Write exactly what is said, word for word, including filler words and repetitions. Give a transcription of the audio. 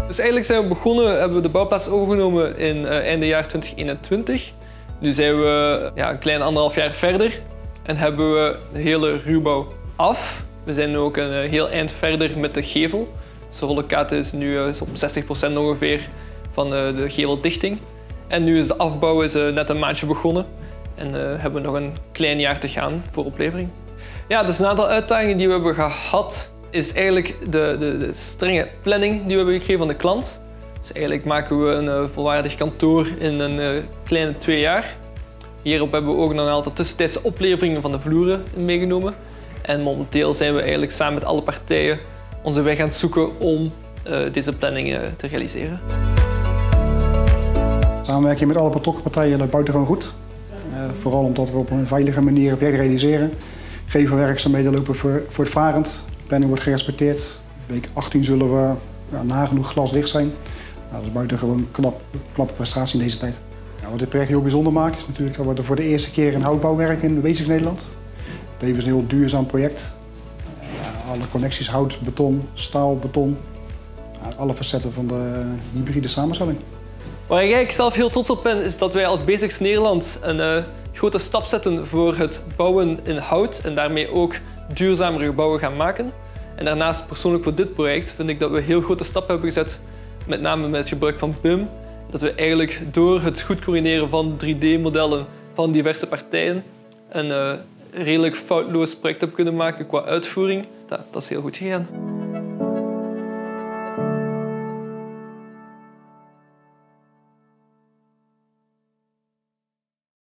Dus eigenlijk zijn we begonnen, hebben we de bouwplaats overgenomen in uh, einde jaar twintig eenentwintig. Nu zijn we ja, een klein anderhalf jaar verder en hebben we de hele ruwbouw af. We zijn nu ook een uh, heel eind verder met de gevel. Dus de rollenkate is nu uh, is op zestig procent ongeveer van uh, de geveldichting. En nu is de afbouw is, uh, net een maandje begonnen en uh, hebben we nog een klein jaar te gaan voor oplevering. Ja, dus een aantal uitdagingen die we hebben gehad is eigenlijk de, de, de strenge planning die we hebben gekregen van de klant. Dus eigenlijk maken we een uh, volwaardig kantoor in een uh, kleine twee jaar. Hierop hebben we ook nog een aantal tussentijdse opleveringen van de vloeren meegenomen. En momenteel zijn we eigenlijk samen met alle partijen onze weg aan het zoeken om uh, deze planning uh, te realiseren. Samenwerking met alle betrokken partijen loopt buitengewoon goed. Uh, vooral omdat we op een veilige manier het werk realiseren. Gevelwerkzaamheden lopen voor, voortvarend. De planning wordt gerespecteerd. Week achttien zullen we ja, nagenoeg glasdicht zijn. Nou, dat is buitengewoon knap, knappe prestatie in deze tijd. Ja, wat dit project heel bijzonder maakt is natuurlijk dat we er voor de eerste keer een houtbouwwerk in Wezig Nederland. Tevens een heel duurzaam project. Ja, alle connecties hout, beton, staal, beton. Ja, alle facetten van de hybride samenstelling. Waar ik eigenlijk zelf heel trots op ben, is dat wij als Basics Nederland een uh, grote stap zetten voor het bouwen in hout en daarmee ook duurzamere gebouwen gaan maken. En daarnaast persoonlijk voor dit project vind ik dat we een heel grote stap hebben gezet, met name met het gebruik van B I M. Dat we eigenlijk door het goed coördineren van drie D modellen van diverse partijen een uh, redelijk foutloos project hebben kunnen maken qua uitvoering. Dat, dat is heel goed gegaan.